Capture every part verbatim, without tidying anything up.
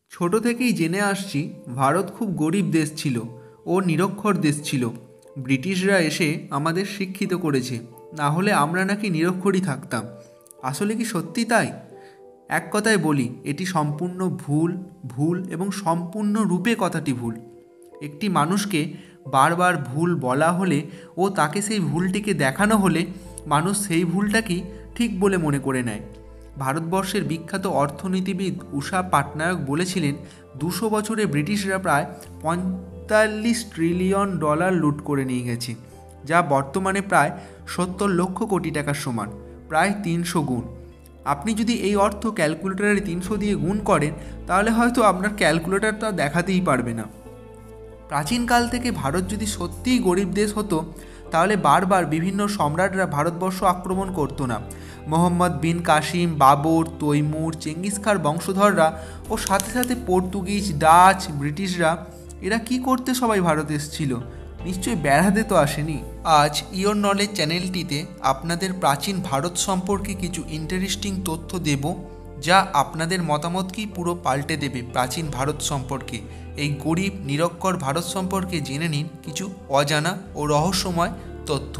ছোট থেকেই জেনে আসছি ভারত খুব গরিব দেশ ছিল ও নিরক্ষর দেশ ছিল। ব্রিটিশরা এসে আমাদের শিক্ষিত করেছে, না হলে আমরা নাকি নিরক্ষরই থাকতাম। আসলে কি সত্যি তাই? এক কথায় বলি, এটি সম্পূর্ণ ভুল ভুল এবং সম্পূর্ণ রূপে কথাটি ভুল। একটি মানুষকে বারবার ভুল বলা হলে ও তাকে সেই ভুলটিকে দেখানো হলে মানুষ সেই ভুলটাকেই ঠিক বলে মনে করে নেয়। ভারতবর্ষের বিখ্যাত অর্থনীতিবিদ উষা পাটনায়ক বলেছিলেন, দুশো বছরে ব্রিটিশরা প্রায় পঁয়তাল্লিশ ট্রিলিয়ন ডলার লুট করে নিয়ে গেছে, যা বর্তমানে প্রায় সত্তর লক্ষ কোটি টাকার সমান, প্রায় তিনশো গুণ। আপনি যদি এই অর্থ ক্যালকুলেটরে তিনশো দিয়ে গুণ করেন, তাহলে হয়তো আপনার ক্যালকুলেটর তা দেখাতেই পারবে না। প্রাচীনকাল থেকে ভারত যদি সত্যিই গরিব দেশ হতো, তাহলে বারবার বিভিন্ন সম্রাটরা ভারতবর্ষ আক্রমণ করতো না। Muhammad bin Qasim, Babur, Timur, Genghis খাঁর বংশধররা ও সাথে সাথে পর্তুগিজ, ডাচ, ব্রিটিশরা এরা কি করতে সবাই ভারতে এসেছিল? নিশ্চয়ই বেড়াতে তো আসেনি। আজ ইওর নলেজ চ্যানেলটিতে আপনাদের প্রাচীন ভারত সম্পর্কে কিছু ইন্টারেস্টিং তথ্য দেব, যা আপনাদের মতামতকেই পুরো পাল্টে দেবে প্রাচীন ভারত সম্পর্কে। এই গরিব নিরক্ষর ভারত সম্পর্কে জেনে নিন কিছু অজানা ও রহস্যময় তথ্য।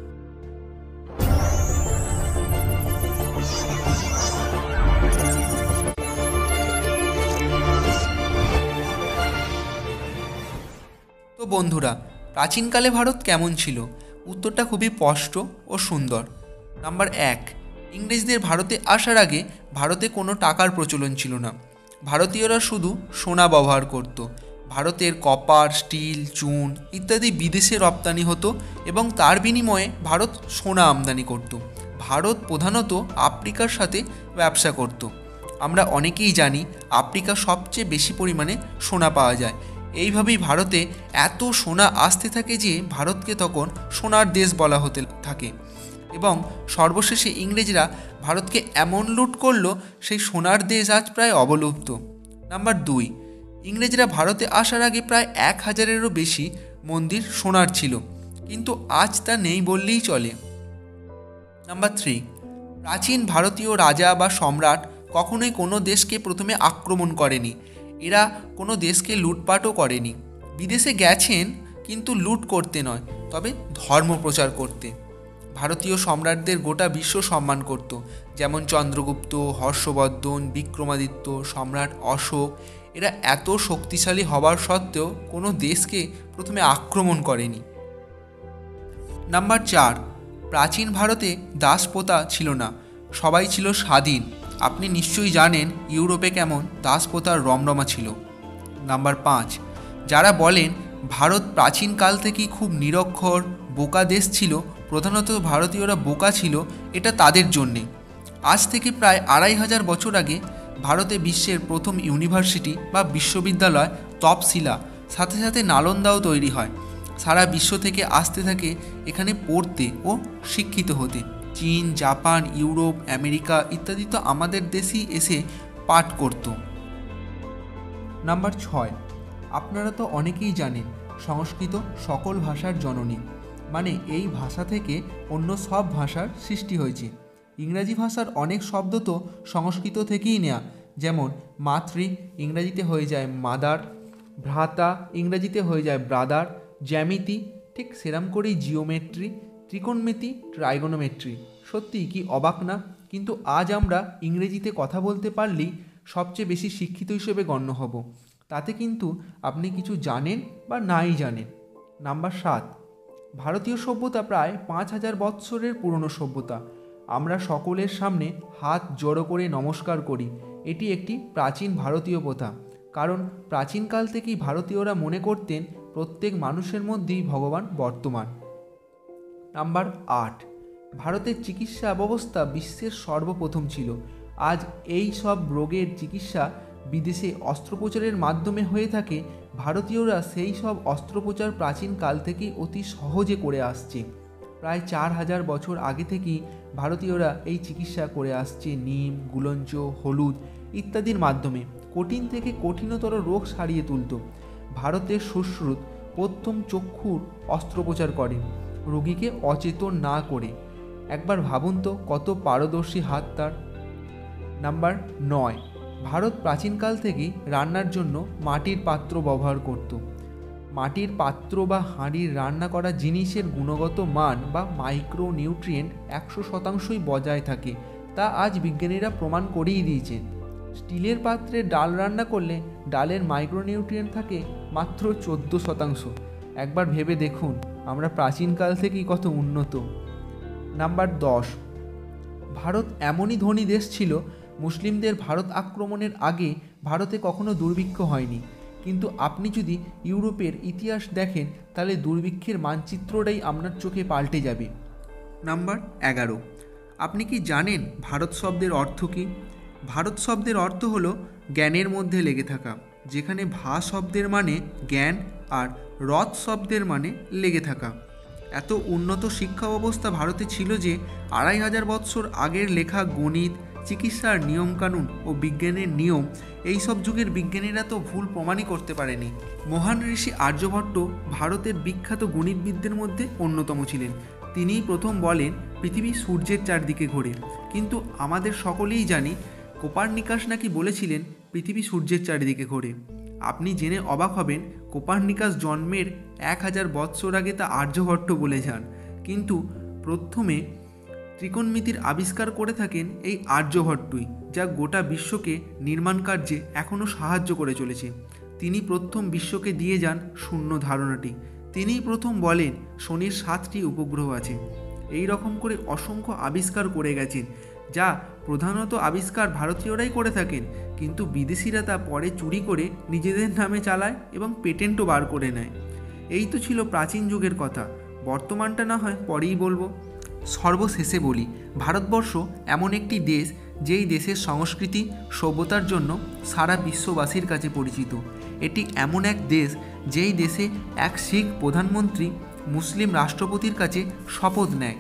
তো বন্ধুরা, প্রাচীনকালে ভারত কেমন ছিল? উত্তরটা খুবই স্পষ্ট ও সুন্দর। নাম্বার এক, ইংরেজদের ভারতে আসার আগে ভারতে কোনো টাকার প্রচলন ছিল না। ভারতীয়রা শুধু সোনা ব্যবহার করত। ভারতের কপার, স্টিল, চুন ইত্যাদি বিদেশে রপ্তানি হতো এবং তার বিনিময়ে ভারত সোনা আমদানি করত। ভারত প্রধানত আফ্রিকার সাথে ব্যবসা করত। আমরা অনেকেই জানি আফ্রিকা সবচেয়ে বেশি পরিমাণে সোনা পাওয়া যায়। এইভাবেই ভারতে এত সোনা আসতে থাকে যে ভারতকে তখন সোনার দেশ বলা হতে থাকে এবং সর্বশেষে ইংরেজরা ভারতকে এমন লুট করলো, সেই সোনার দেশ আজ প্রায় অবলুপ্ত। নাম্বার দুই, ইংরেজরা ভারতে আসার আগে প্রায় এক হাজারেরও বেশি মন্দির সোনার ছিল, কিন্তু আজ তা নেই বললেই চলে। নাম্বার থ্রি, প্রাচীন ভারতীয় রাজা বা সম্রাট কখনোই কোনো দেশকে প্রথমে আক্রমণ করেনি। এরা কোনো দেশকে লুটপাটও করেনি। বিদেশে গেছেন কিন্তু লুট করতে নয়, তবে ধর্ম প্রচার করতে। ভারতীয় সম্রাটদের গোটা বিশ্ব সম্মান করত, যেমন চন্দ্রগুপ্ত, হর্ষবর্ধন, বিক্রমাদিত্য, সম্রাট অশোক। এরা এত শক্তিশালী হবার সত্ত্বেও কোনো দেশকে প্রথমে আক্রমণ করেনি। নাম্বার চার, প্রাচীন ভারতে দাসপ্রথা ছিল না, সবাই ছিল স্বাধীন। আপনি নিশ্চয়ই জানেন ইউরোপে কেমন দাসপ্রথার রমরমা ছিল। নাম্বার পাঁচ, যারা বলেন ভারত প্রাচীনকাল থেকেই খুব নিরক্ষর বোকা দেশ ছিল, প্রধানত ভারতীয়রা বোকা ছিল, এটা তাদের জন্যে। আজ থেকে প্রায় আড়াই হাজার বছর আগে ভারতে বিশ্বের প্রথম ইউনিভার্সিটি বা বিশ্ববিদ্যালয় তপশিলা, সাথে সাথে নালন্দাও তৈরি হয়। সারা বিশ্ব থেকে আসতে থাকে এখানে পড়তে ও শিক্ষিত হতে। চীন, জাপান, ইউরোপ, আমেরিকা ইত্যাদি তো আমাদের দেশেই এসে পাঠ করত। নাম্বার ছয়, আপনারা তো অনেকেই জানেন সংস্কৃত সকল ভাষার জননী, মানে এই ভাষা থেকে অন্য সব ভাষার সৃষ্টি হয়েছে। ইংরাজি ভাষার অনেক শব্দ তো সংস্কৃত থেকেই নেয়া, যেমন মাতৃ ইংরাজিতে হয়ে যায় মাদার, ভ্রাতা ইংরাজিতে হয়ে যায় ব্রাদার, জ্যামিতি ঠিক সেরাম করেই জিওমেট্রি, ত্রিকোণমিতি ট্রাইগোনোমেট্রি। সত্যি কি অবাক না? কিন্তু আজ আমরা ইংরেজিতে কথা বলতে পারলেই সবচেয়ে বেশি শিক্ষিত হিসেবে গণ্য হব। তাতে কিন্তু আপনি কিছু জানেন বা নাই জানেন। নাম্বার সাত, ভারতীয় সভ্যতা প্রায় পাঁচ হাজার বৎসরের পুরনো সভ্যতা। আমরা সকলের সামনে হাত জড়ো করে নমস্কার করি। এটি একটি প্রাচীন ভারতীয় প্রথা, কারণ প্রাচীনকাল থেকেই ভারতীয়রা মনে করতেন প্রত্যেক মানুষের মধ্যেই ভগবান বর্তমান। নাম্বার আট, ভারতের চিকিৎসা ব্যবস্থা বিশ্বের সর্বপ্রথম ছিল। আজ এই সব রোগের চিকিৎসা বিদেশে অস্ত্রোপচারের মাধ্যমে হয়ে থাকে। ভারতীয়রা সেই সব অস্ত্রোপচার প্রাচীনকাল থেকেই অতি সহজে করে আসছে। প্রায় চার হাজার বছর আগে থেকেই ভারতীয়রা এই চিকিৎসা করে আসছে নিম, গুলঞ্চ, হলুদ ইত্যাদির মাধ্যমে। কঠিন থেকে কঠিনতর রোগ সারিয়ে তুলত। ভারতের সুশ্রুত প্রথম চক্ষুর অস্ত্রোপচার করে, রোগীকে অচেতন না করে। একবার ভাবুন তো কত পারদর্শী হাত তার। নাম্বার নয়, ভারত প্রাচীনকাল থেকেই রান্নার জন্য মাটির পাত্র ব্যবহার করত। মাটির পাত্র বা হাঁড়ির রান্না করা জিনিসের গুণগত মান বা মাইক্রো নিউট্রিয়েন্ট একশো শতাংশই বজায় থাকে, তা আজ বিজ্ঞানীরা প্রমাণ করেই দিয়েছেন। স্টিলের পাত্রে ডাল রান্না করলে ডালের মাইক্রো নিউট্রিয়েন্ট থাকে মাত্র চোদ্দো শতাংশ। একবার ভেবে দেখুন আমরা প্রাচীনকাল থেকেই কত উন্নত। নাম্বার দশ, ভারত এমনই ধনী দেশ ছিল, মুসলিমদের ভারত আক্রমণের আগে ভারতে কখনো দুর্ভিক্ষ হয়নি। কিন্তু আপনি যদি ইউরোপের ইতিহাস দেখেন তাহলে দুর্ভিক্ষের মানচিত্রটাই আপনার চোখে পাল্টে যাবে। নাম্বার এগারো, আপনি কি জানেন ভারত শব্দের অর্থ কী? ভারত শব্দের অর্থ হলো জ্ঞানের মধ্যে লেগে থাকা, যেখানে ভা শব্দের মানে জ্ঞান আর রথ শব্দের মানে লেগে থাকা। এত উন্নত শিক্ষা ব্যবস্থা ভারতে ছিল যে আড়াই হাজার বৎসর আগের লেখা গণিত, চিকিৎসার নিয়মকানুন ও বিজ্ঞানের নিয়ম এইসব যুগের বিজ্ঞানীরা তো ভুল প্রমাণই করতে পারেনি। মহান ঋষি আর্যভট্ট ভারতের বিখ্যাত গণিতবিদদের মধ্যে অন্যতম ছিলেন। তিনিই প্রথম বলেন পৃথিবী সূর্যের চারদিকে ঘোরে। কিন্তু আমাদের সকলেই জানি কোপার্নিকাস নাকি বলেছিলেন পৃথিবী সূর্যের চারিদিকে ঘোরে। আপনি জেনে অবাক হবেন কোপার্নিকাস জন্মের এক হাজার বৎসর আগে তা আর্যভট্ট বলে যান, কিন্তু প্রথমে ত্রিকোণমিতির আবিষ্কার করে থাকেন এই আর্যভট্টই, যা গোটা বিশ্বকে নির্মাণ কার্যে এখনও সাহায্য করে চলেছে। তিনি প্রথম বিশ্বকে দিয়ে যান শূন্য ধারণাটি। তিনিই প্রথম বলেন শনির সাতটি উপগ্রহ আছে। এই রকম করে অসংখ্য আবিষ্কার করে গেছেন, যা প্রধানত আবিষ্কার ভারতীয়রাই করে থাকেন, কিন্তু বিদেশিরা তা পরে চুরি করে নিজেদের নামে চালায় এবং পেটেন্টও বার করে নেয়। এই তো ছিল প্রাচীন যুগের কথা, বর্তমানটা না হয় পরেই বলবো। সর্বশেষে বলি, ভারতবর্ষ এমন একটি দেশ যেই দেশের সংস্কৃতি সভ্যতার জন্য সারা বিশ্ববাসীর কাছে পরিচিত। এটি এমন এক দেশ যেই দেশে এক শিখ প্রধানমন্ত্রী মুসলিম রাষ্ট্রপতির কাছে শপথ নেয়।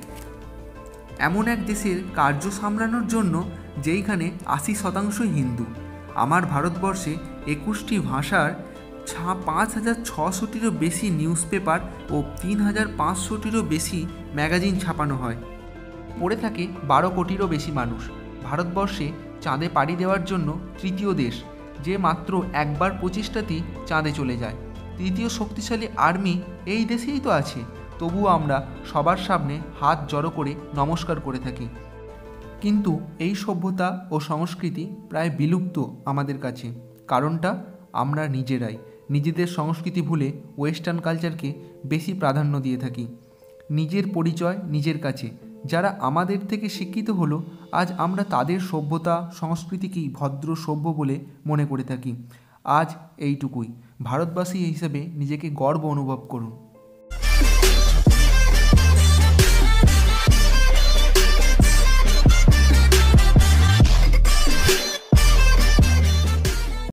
এমন এক দেশের কার্য সামলানোর জন্য যেইখানে আশি শতাংশই হিন্দু। আমার ভারতবর্ষে একুশটি ভাষার ছা পাঁচ হাজার ছশোটিরও বেশি নিউজ পেপার ও তিন হাজার পাঁচশোটিরও বেশি ম্যাগাজিন ছাপানো হয়। পড়ে থাকে বারো কোটিরও বেশি মানুষ। ভারতবর্ষে চাঁদে পাড়ি দেওয়ার জন্য তৃতীয় দেশ, যে মাত্র একবার পঁচিশটাতেই চাঁদে চলে যায়। তৃতীয় শক্তিশালী আর্মি এই দেশেই তো আছে, তবুও আমরা সবার সামনে হাত জড়ো করে নমস্কার করে থাকি। কিন্তু এই সভ্যতা ও সংস্কৃতি প্রায় বিলুপ্ত আমাদের কাছে। কারণটা আমরা নিজেরাই নিজেদের সংস্কৃতি ভুলে ওয়েস্টার্ন কালচারকে বেশি প্রাধান্য দিয়ে থাকি। নিজের পরিচয় নিজের কাছে। যারা আমাদের থেকে শিক্ষিত হলো, আজ আমরা তাদের সভ্যতা সংস্কৃতিকেই ভদ্র সভ্য বলে মনে করে থাকি। আজ এইটুকুই। ভারতবাসী হিসেবে নিজেকে গর্ব অনুভব করুন।